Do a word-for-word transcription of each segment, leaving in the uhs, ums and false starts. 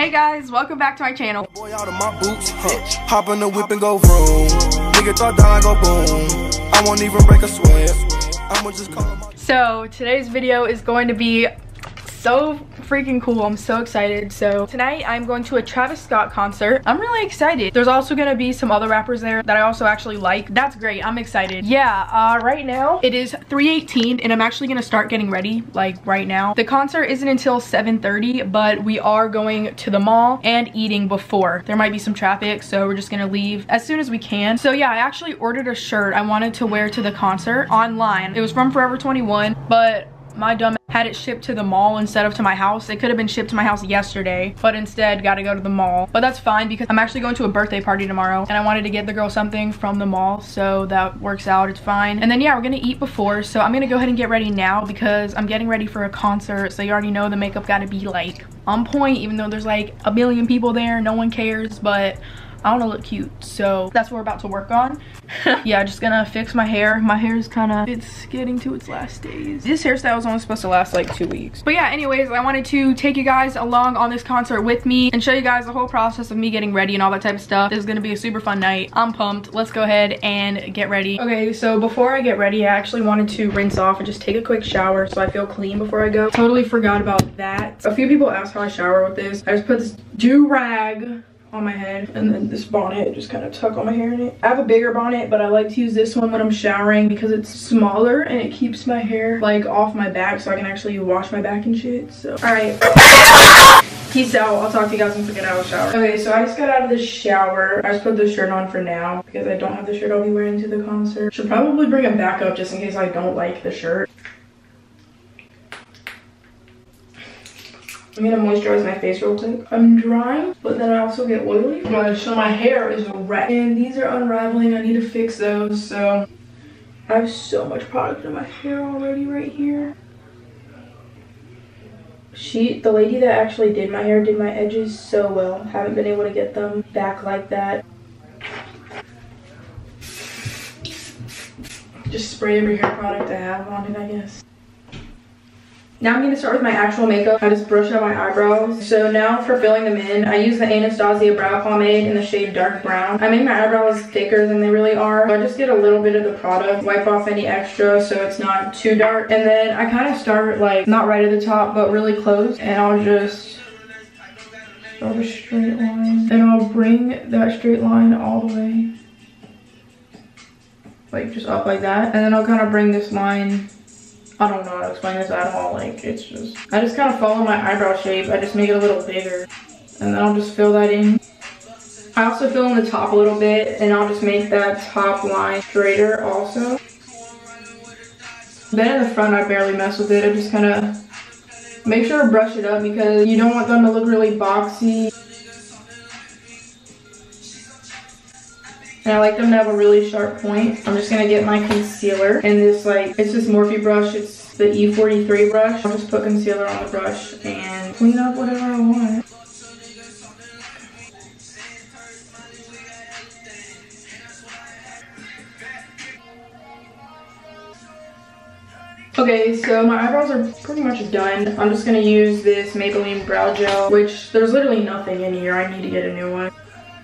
Hey guys, welcome back to my channel. Boy out of my boots, huh? Hop in the whip and go vroom. Nigga thought down, go boom. I won't even break a sweat. I'ma just call him. So today's video is going to be so freaking cool. I'm so excited. So tonight I'm going to a Travis Scott concert. I'm really excited. There's also gonna be some other rappers there that I also actually like. That's great. I'm excited. Yeah, uh, right now it is three eighteen and I'm actually gonna start getting ready like right now. The concert isn't until seven thirty, but we are going to the mall and eating before. There might be some traffic, so we're just gonna leave as soon as we can. So yeah, I actually ordered a shirt I wanted to wear to the concert online. It was from Forever twenty-one, but my dumb had it shipped to the mall instead of to my house. It could have been shipped to my house yesterday, but instead got to go to the mall. But that's fine because I'm actually going to a birthday party tomorrow and I wanted to get the girl something from the mall, so that works out. It's fine. And then yeah, we're gonna eat before, so I'm gonna go ahead and get ready now because I'm getting ready for a concert. So you already know the makeup got to be like on point, even though there's like a million people there. No one cares, but I want to look cute, so that's what we're about to work on. Yeah, just gonna fix my hair. My hair is kind of, it's getting to its last days. This hairstyle was only supposed to last like two weeks. But yeah, anyways, I wanted to take you guys along on this concert with me and show you guys the whole process of me getting ready and all that type of stuff. This is gonna be a super fun night. I'm pumped. Let's go ahead and get ready. Okay, so before I get ready, I actually wanted to rinse off and just take a quick shower so I feel clean before I go. Totally forgot about that. A few people asked how I shower with this. I just put this do-rag on my head and then this bonnet, just kind of tuck all my hair in it. I have a bigger bonnet, but I like to use this one when I'm showering because it's smaller and it keeps my hair like off my back so I can actually wash my back and shit. So all right, peace out. I'll talk to you guys once I get out of the shower. Okay, so I just got out of the shower. I just put the shirt on for now because I don't have the shirt I'll be wearing to the concert. Should probably bring it back up just in case I don't like the shirt. I'm gonna moisturize my face real quick. I'm drying, but then I also get oily. Gosh, so my hair is a wreck. And these are unraveling. I need to fix those. So I have so much product in my hair already right here. She, the lady that actually did my hair, did my edges so well. Haven't been able to get them back like that. Just spray every hair product I have on it, I guess. Now I'm going to start with my actual makeup. I just brush out my eyebrows. So now for filling them in, I use the Anastasia Brow Pomade in the shade Dark Brown. I make my eyebrows thicker than they really are. So I just get a little bit of the product, wipe off any extra so it's not too dark. And then I kind of start like, not right at the top, but really close. And I'll just start a straight line. And I'll bring that straight line all the way, like just up like that. And then I'll kind of bring this line, I don't know how to explain this at all, like it's just, I just kind of follow my eyebrow shape. I just make it a little bigger and then I'll just fill that in. I also fill in the top a little bit and I'll just make that top line straighter also. Then in the front I barely mess with it. I just kind of make sure to brush it up because you don't want them to look really boxy. And I like them to have a really sharp point. I'm just gonna get my concealer and this like, it's this Morphe brush. It's the E forty-three brush. I'll just put concealer on the brush and clean up whatever I want. Okay, so my eyebrows are pretty much done. I'm just gonna use this Maybelline Brow Gel, which there's literally nothing in here. I need to get a new one.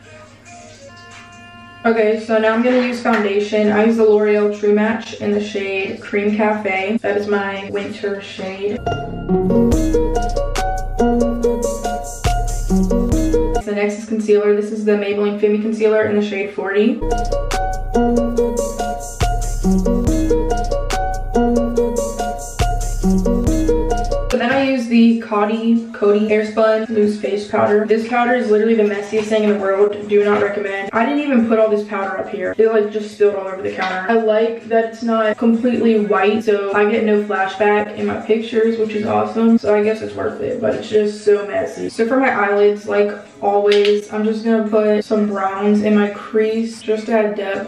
Okay, so now I'm going to use foundation. I use the L'Oreal True Match in the shade Cream Cafe. That is my winter shade. The next is concealer. This is the Maybelline Fit Me Concealer in the shade forty. The Coty Coty Airspun Loose Face Powder. This powder is literally the messiest thing in the world. Do not recommend. I didn't even put all this powder up here. It like just spilled all over the counter. I like that it's not completely white, so I get no flashback in my pictures, which is awesome. So I guess it's worth it, but it's just so messy. So for my eyelids, like always, I'm just gonna put some browns in my crease just to add depth.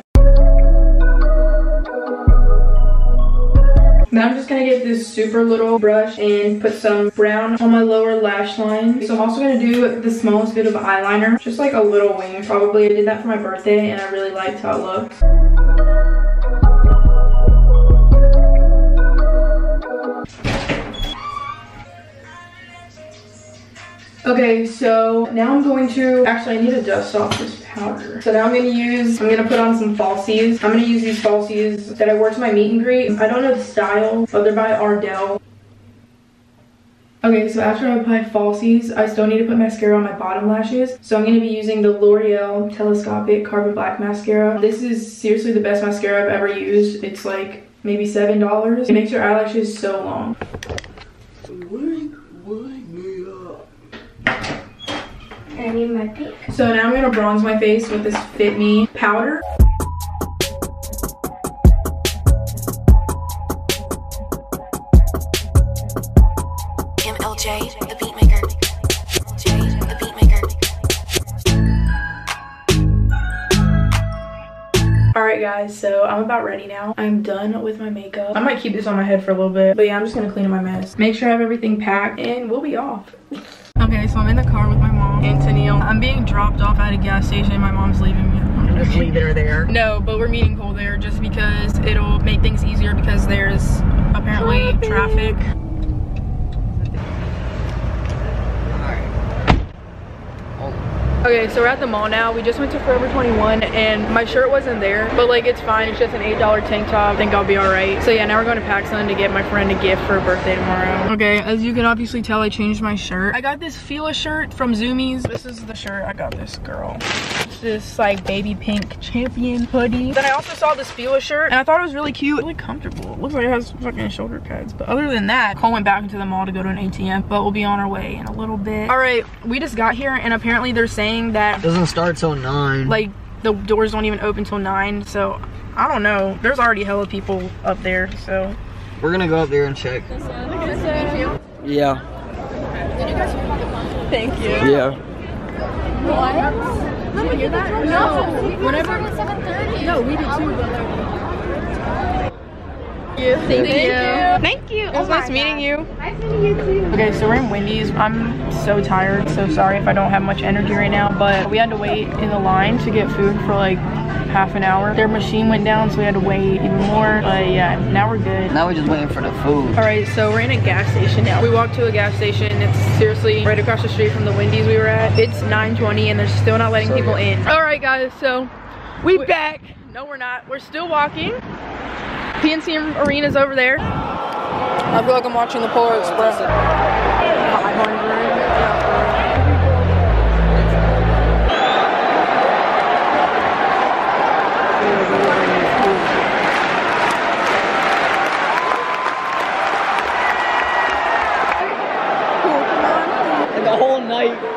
Now I'm just gonna get this super little brush and put some brown on my lower lash line. So I'm also gonna do the smallest bit of eyeliner, just like a little wing probably. I did that for my birthday and I really liked how it looked. Okay, so now I'm going to, actually I need to dust off this powder. So now I'm gonna use, I'm gonna put on some falsies. I'm gonna use these falsies that I wore to my meet and greet. I don't know the style, but they're by Ardell. Okay, so after I apply falsies, I still need to put mascara on my bottom lashes. So I'm going to be using the L'Oreal Telescopic Carbon Black Mascara. This is seriously the best mascara I've ever used. It's like maybe seven dollars. It makes your eyelashes so long. Wake, wake me up. I need my pink. So now I'm going to bronze my face with this Fit Me powder. Jay, the beat maker. Jay, the beat maker. Alright guys, so I'm about ready now. I'm done with my makeup. I might keep this on my head for a little bit, but yeah, I'm just gonna clean up my mess. Make sure I have everything packed and we'll be off. Okay, so I'm in the car with my mom and Tennille. I'm being dropped off at a gas station. My mom's leaving me. I'm just leaving her there. No, but we're meeting Cole there just because it'll make things easier because there's apparently traffic. traffic. Okay, so we're at the mall now. We just went to Forever twenty-one and my shirt wasn't there, but like it's fine. It's just an eight dollar tank top. I think I'll be all right. So yeah, now we're going to PacSun to get my friend a gift for her birthday tomorrow. Okay, as you can obviously tell, I changed my shirt. I got this Fila shirt from Zoomies. This is the shirt I got this girl. It's this like baby pink champion hoodie. Then I also saw this Fila shirt and I thought it was really cute. Really comfortable. It looks like it has fucking shoulder pads. But other than that, Cole went back into the mall to go to an A T M, but we'll be on our way in a little bit. All right, we just got here and apparently they're saying that doesn't start till nine. Like the doors don't even open till nine, so I don't know. There's already hella people up there, so we're gonna go up there and check. Yeah. Did you guys hear about the concert? Thank you. Yeah. What? Did you hear that? No. Whenever at seven thirty. No, we did too, but like. Yeah, thank, thank you. you. Thank you. It was Oh nice my meeting God. you. Nice meeting you too. Okay, so we're in Wendy's. I'm so tired, so sorry if I don't have much energy right now, but we had to wait in the line to get food for like half an hour. Their machine went down, so we had to wait even more, but yeah, now we're good. Now we're just waiting for the food. All right, so we're in a gas station now. We walked to a gas station. It's seriously right across the street from the Wendy's we were at. It's nine twenty and they're still not letting So people good. in. All right, guys, so we back. No, we're not. We're still walking. P N C Arena's over there. I feel like I'm watching the Polar Express. five hundred. And the whole night.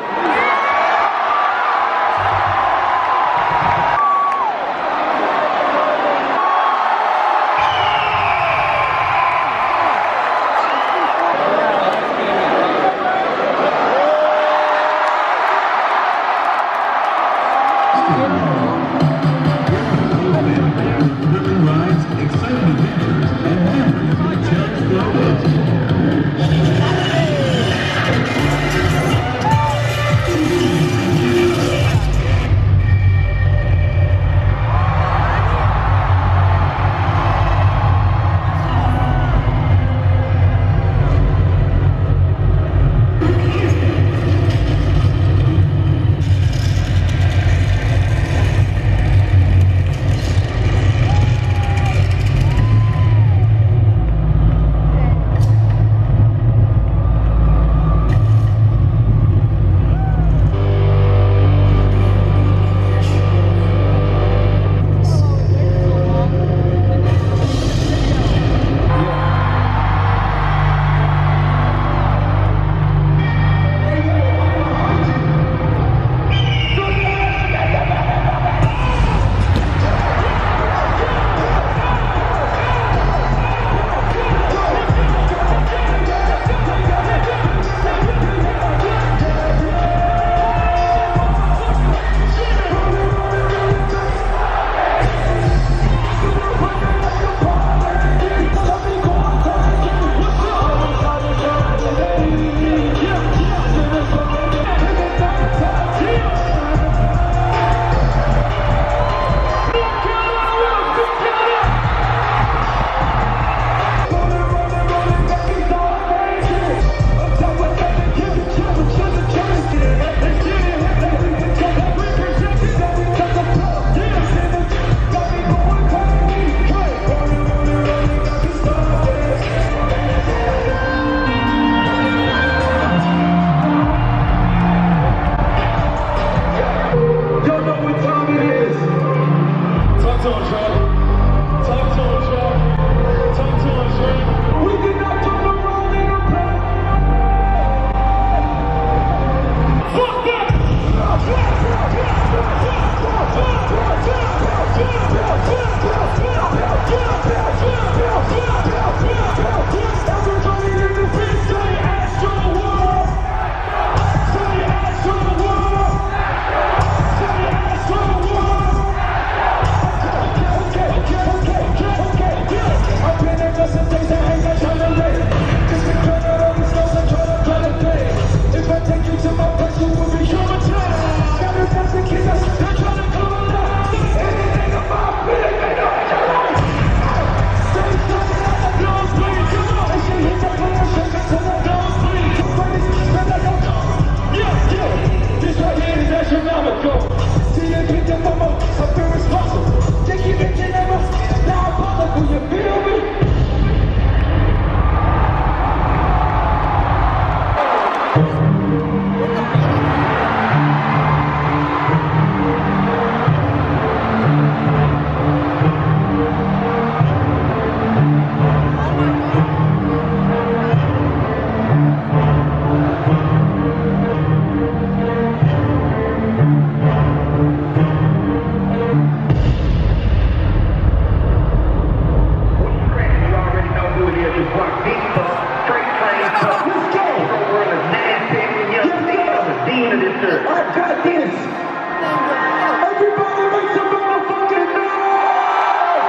I got this. Everybody make some motherfucking noise.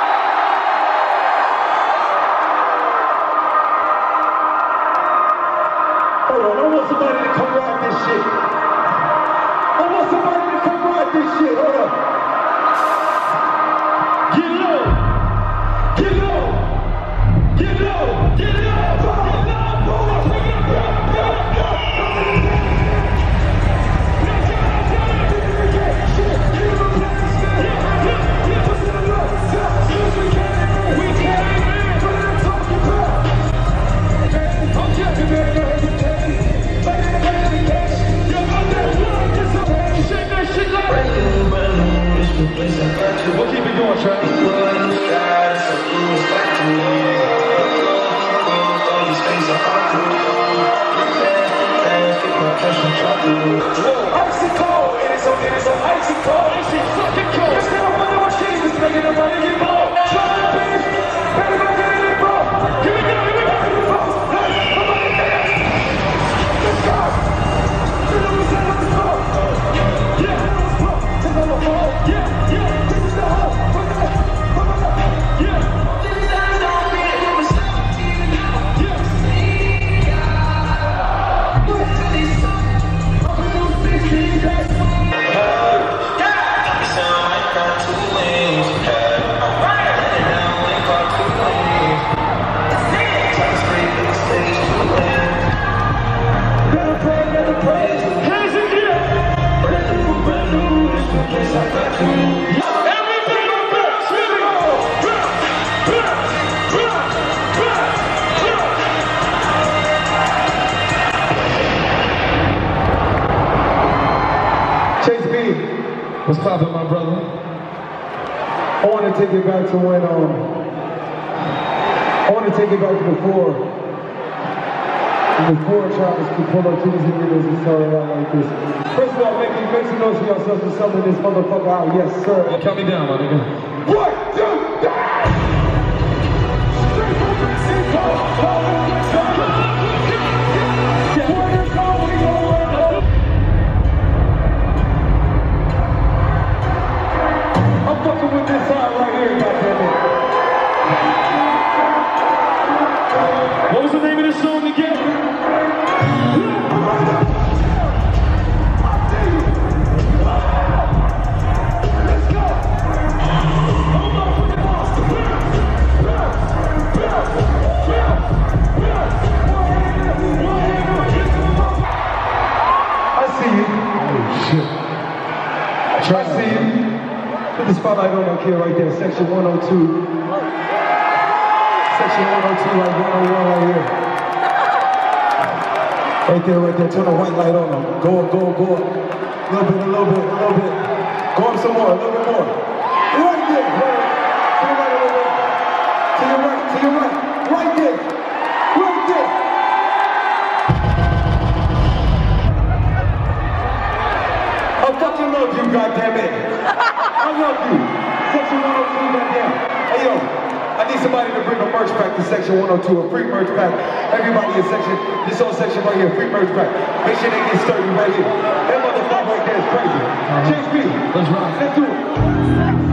Hold on, I want somebody to come ride this shit. I want somebody to come ride this shit. Hold up. Get low. Get low. Get low. Get low. Get low. Bring it up. Bring it up. We'll keep it going, Trey. Icy cold, it is so, it is so icy cold. Icy fucking cold. You're still running with cheese, it's making them running you more. Try to bitch, better go get it, bro. Here we go, here we go, here we go. Come on, dance. Let's go. You know what's up, let's go. Yeah, yeah, let's go. Take on the ball. Yeah, yeah, this is the hole. Put it up, put it up. Yeah. This is the hole, man. It was What's poppin', my brother? I want to take it back to when, um, I want to take it back to before, before Travis could pull up to his videos and start it out like this. First of all, make, make some noise for yourselves and summon this motherfucker out, yes sir. Hey, count me down, my nigga. One, two, three! Straight from Mexico, I'm fucking with this side right here, goddammit. What was the name of this song again? Let's go! I see you. Oh shit. I see you. Put the spotlight on that kid right there, section one oh two. Section one oh two, like one oh one right here. Right there, right there, turn the white light on him. Go up, go up, go up. A little bit, a little bit, a little bit. Go up some more, a little bit more. Right there, right. To your right a little bit. To your right, to your right. Right there. Right there. I fucking love you, goddammit. I love you. Section one oh two, goddamn. Hey, yo, I need somebody to bring a merch pack to section one oh two, a free merch pack. Everybody in section, this whole section right here, free merch pack. Make sure they get sturdy right here. That motherfucker right there is crazy. Uh-huh. Chase B, let's run. Let's do it.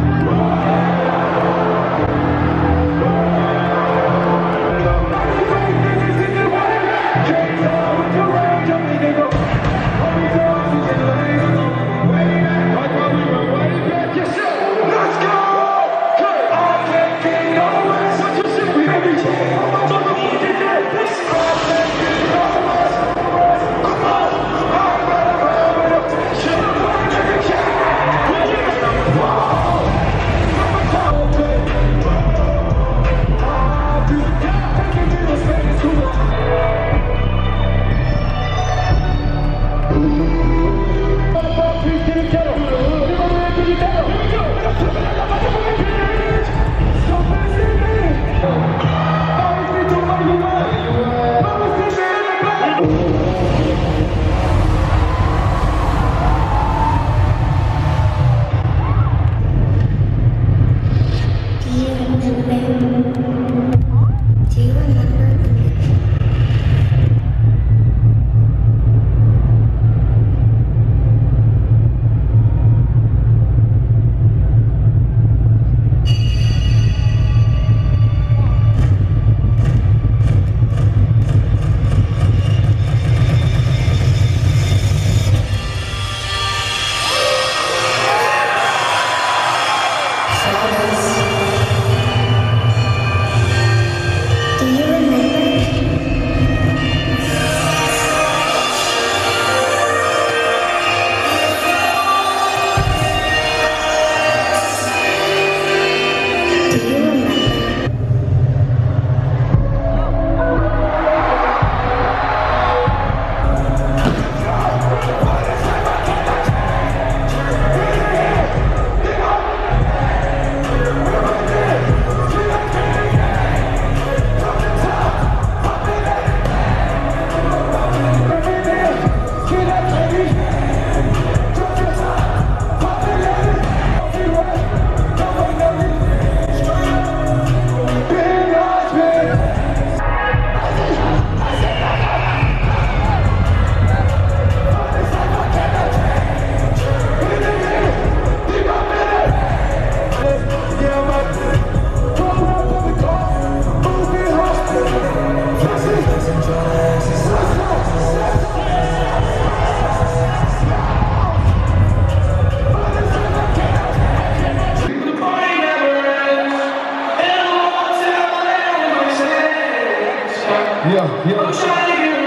yeah, yeah.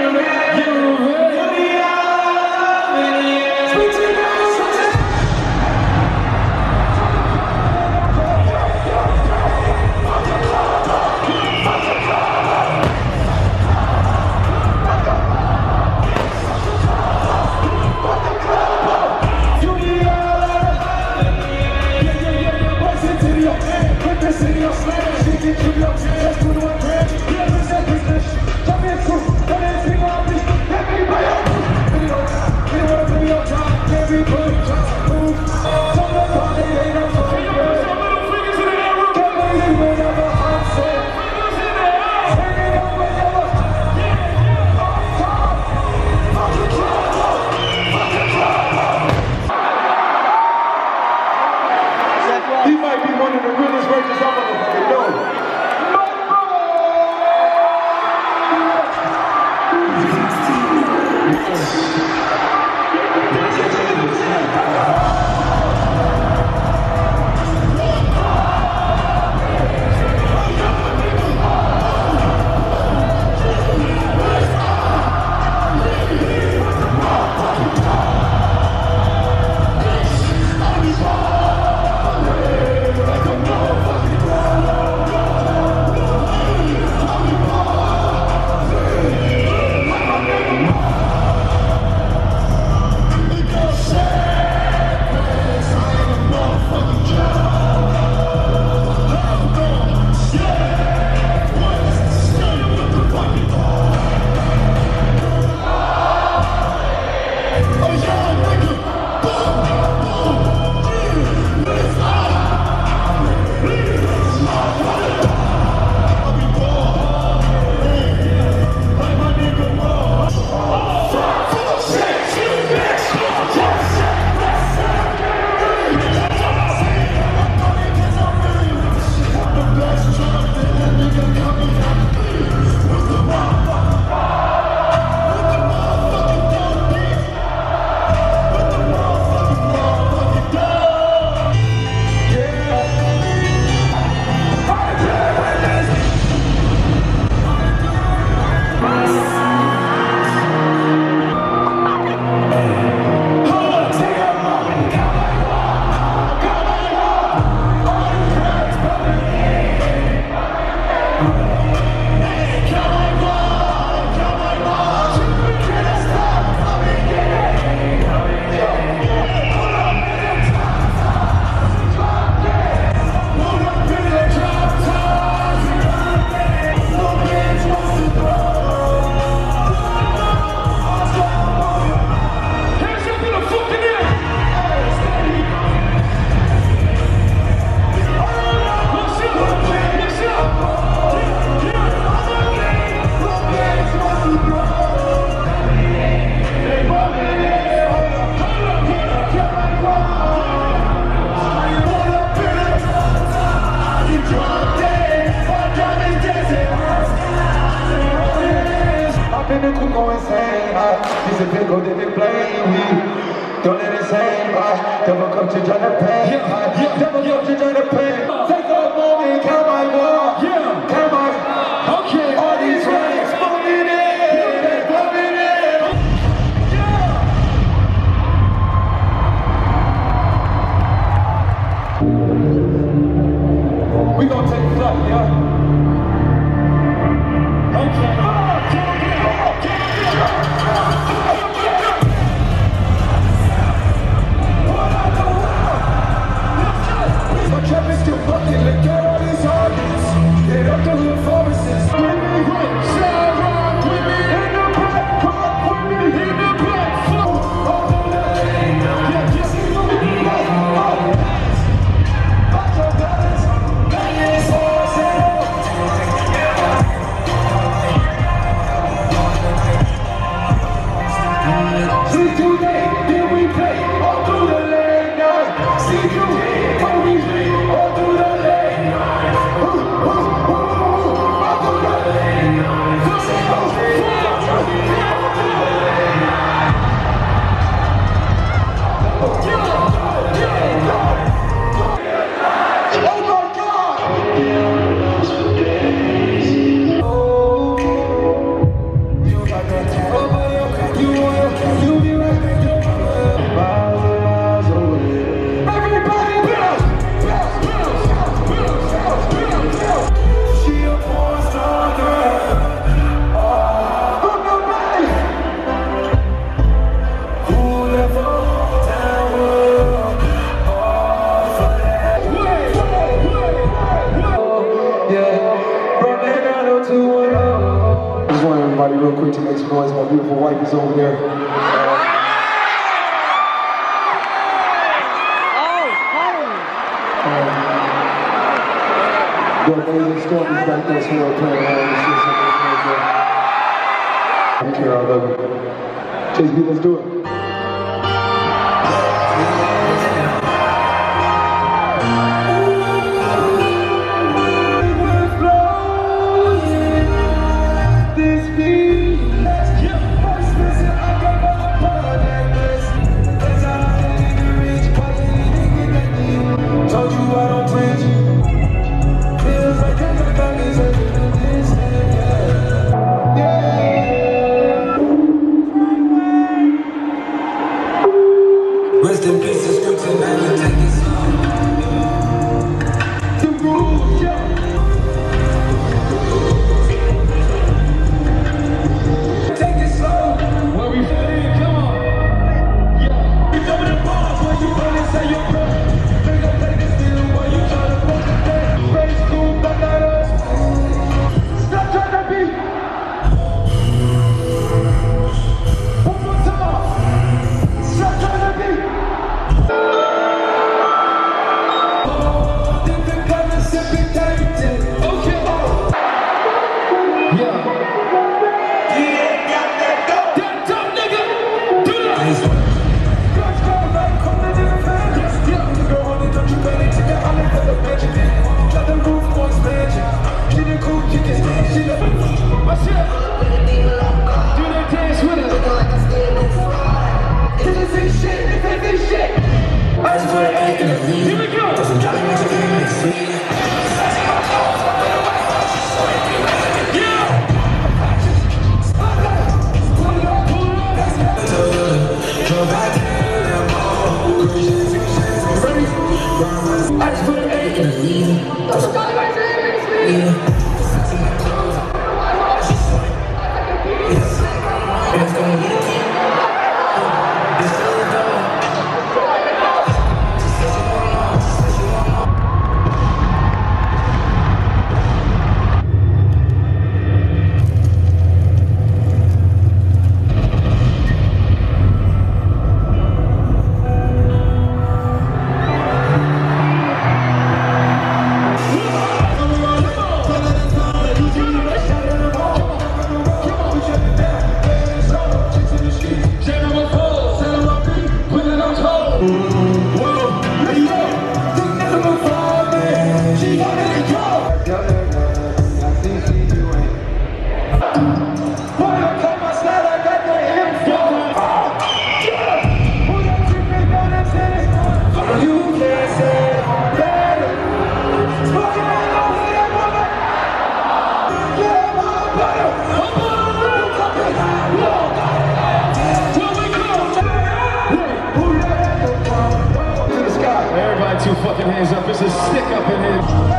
He might be one of the realest versions I motherfucking know. Don't let it say bye. Devil come to join the pain. Yeah, yeah, devil come to join the pain. Take a moment, count my war. Yeah, count my. Okay, all these ranks moving in, moving in. Yeah. We gonna take flight, yeah. Okay. Still fucking my beautiful wife is over there. The amazing stories like this here are playing around. I don't care, I love it. J B, let's do it. Two fucking hands up. It's a stick up in here.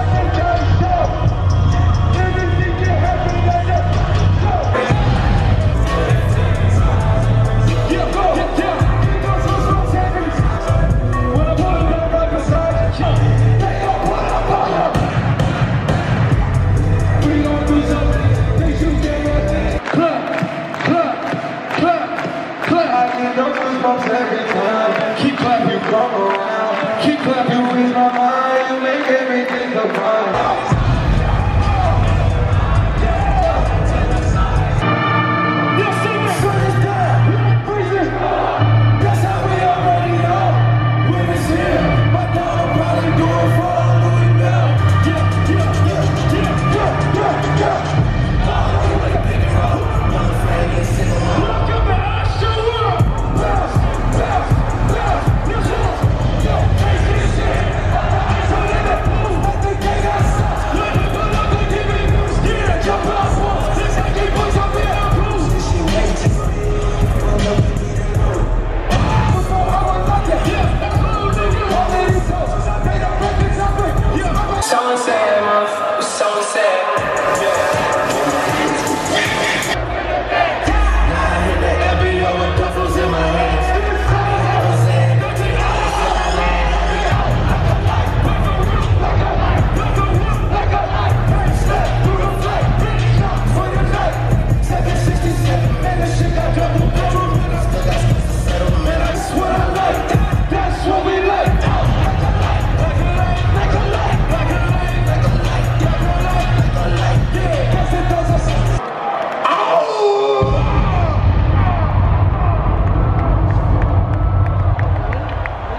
Keep clapping, you come around. Keep clapping, you in my mind. You make everything go fine.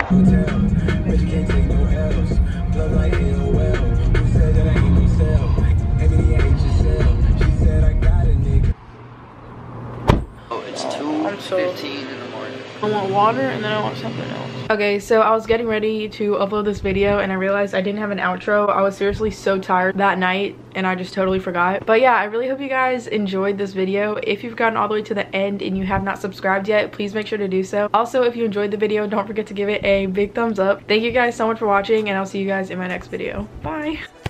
hotel. Bitch, you can't take no L's. Plug like N O L. Who said that I ain't no cell? Emily ain't Giselle. She said I got a nigga. Oh, it's two fifteen in the morning. I want water and then I want something else. Okay, so I was getting ready to upload this video and I realized I didn't have an outro. I was seriously so tired that night and I just totally forgot. But yeah, I really hope you guys enjoyed this video. If you've gotten all the way to the end and you have not subscribed yet, please make sure to do so. Also, if you enjoyed the video, don't forget to give it a big thumbs up. Thank you guys so much for watching and I'll see you guys in my next video. Bye.